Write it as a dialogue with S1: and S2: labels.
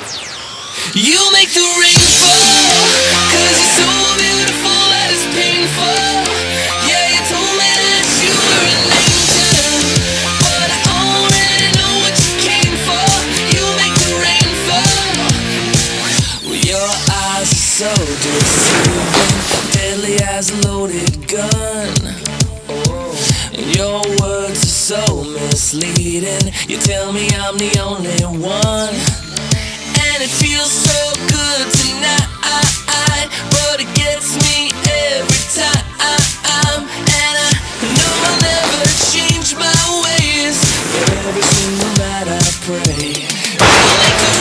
S1: You make the rain fall, 'cause you're so beautiful that it's painful. Yeah, you told me that you were an angel, but I already know what you came for. You make the rain fall. Well, your eyes are so deceiving, deadly as a loaded gun. And your words are so misleading. You tell me I'm the only one, and it feels so good tonight, but it gets me every time. And I know I'll never change my ways, but every single night I pray. You make the